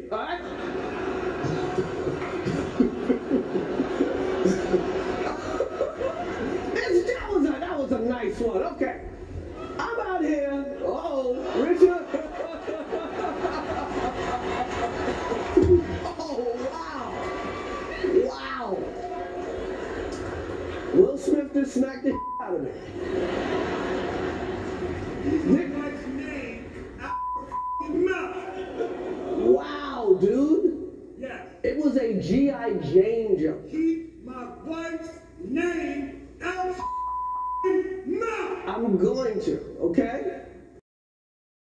all right? That was a nice one. Okay. I'm out here. Uh-oh, Richard. Oh, wow. Wow. Will Smith just smacked the out of me. Wow, dude. Yes. It was a G.I. Jane joke. Keep my wife's name out of mouth. I'm going to, okay?